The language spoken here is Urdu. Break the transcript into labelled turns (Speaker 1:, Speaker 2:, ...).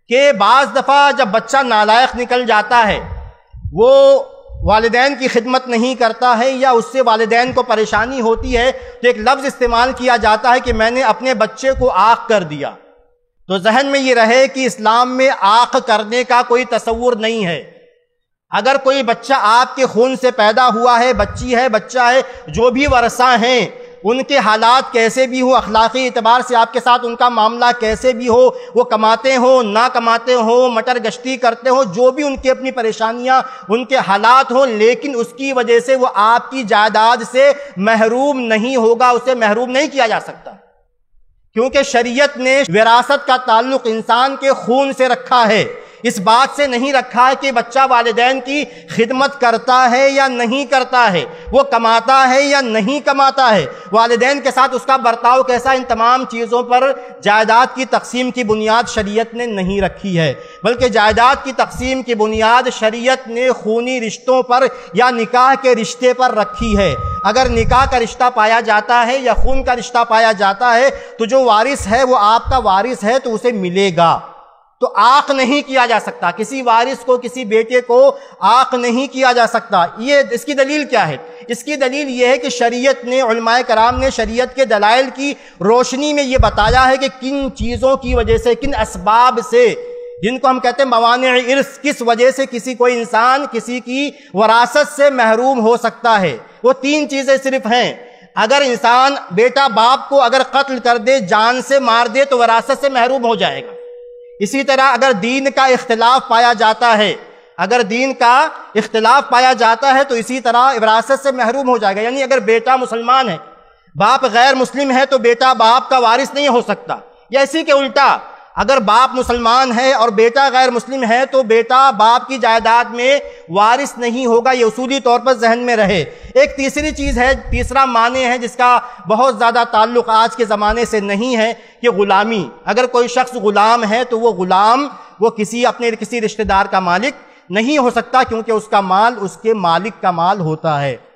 Speaker 1: کہ بعض دفعہ جب بچہ نالائق نکل جاتا ہے، وہ والدین کی خدمت نہیں کرتا ہے یا اس سے والدین کو پریشانی ہوتی ہے، تو ایک لفظ استعمال کیا جاتا ہے کہ میں نے اپنے بچے کو عاق کر دیا۔ تو ذہن میں یہ رہے کہ اسلام میں عاق کرنے کا کوئی تصور نہیں ہے۔ اگر کوئی بچہ آپ کے خون سے پیدا ہوا ہے، بچی ہے، بچہ ہے، جو بھی ورثہ ہیں، ان کے حالات کیسے بھی ہوں، اخلاقی اعتبار سے آپ کے ساتھ ان کا معاملہ کیسے بھی ہو، وہ کماتے ہوں نہ کماتے ہوں، مٹر گشتی کرتے ہوں، جو بھی ان کی اپنی پریشانیاں، ان کے حالات ہوں، لیکن اس کی وجہ سے وہ آپ کی جائیداد سے محروم نہیں ہوگا، اسے محروم نہیں کیا جا سکتا، کیونکہ شریعت نے وراثت کا تعلق انسان کے خون سے رکھا ہے، اس بات سے نہیں رکھا ہے کہ بچہ والدین کی خدمت کرتا ہے یا نہیں کرتا ہے، وہ کماتا ہے یا نہیں کماتا ہے، والدین کے ساتھ اس کا برتاؤ کیسا، ان تمام چیزوں پر جائیداد کی تقسیم کی بنیاد شریعت نے نہیں رکھی ہے، بلکہ جائیداد کی تقسیم کی بنیاد شریعت نے خونی رشتوں پر یا نکاح کے رشتے پر رکھی ہے۔ اگر نکاح کا رشتہ پایا جاتا ہے یا خون کا رشتہ پایا جاتا ہے تو جو وارث ہے وہ آپ کا وارث ہے تو اسے ملے گا، تو عاق نہیں کیا جا سکتا، کسی وارث کو، کسی بیٹے کو عاق نہیں کیا جا سکتا۔ اس کی دلیل کیا ہے؟ اس کی دلیل یہ ہے کہ شریعت نے، علماء کرام نے شریعت کے دلائل کی روشنی میں یہ بتایا ہے کہ کن چیزوں کی وجہ سے، کن اسباب سے، جن کو ہم کہتے ہیں موانع ارث، کس وجہ سے کوئی انسان کسی کی وراثت سے محروم ہو سکتا ہے۔ وہ 3 چیزیں صرف ہیں۔ اگر انسان بیٹا باپ کو اگر قتل کر دے، جان سے مار دے، تو وراثت سے محروم ہو جائے گا۔ اسی طرح اگر دین کا اختلاف پایا جاتا ہے، اگر دین کا اختلاف پایا جاتا ہے تو اسی طرح وراثت سے محروم ہو جائے گا۔ یعنی اگر بیٹا مسلمان ہے، باپ غیر مسلم ہے، تو بیٹا باپ کا وارث نہیں ہو سکتا، یا اسی کے الٹا، اگر باپ مسلمان ہے اور بیٹا غیر مسلم ہے تو بیٹا باپ کی جائیداد میں وارث نہیں ہوگا۔ یہ اصولی طور پر ذہن میں رہے۔ ایک تیسری چیز ہے، تیسرا معنی ہے جس کا بہت زیادہ تعلق آج کے زمانے سے نہیں ہے، کہ غلامی۔ اگر کوئی شخص غلام ہے تو وہ غلام وہ اپنے کسی رشتہ دار کا مالک نہیں ہو سکتا، کیونکہ اس کا مال اس کے مالک کا مال ہوتا ہے۔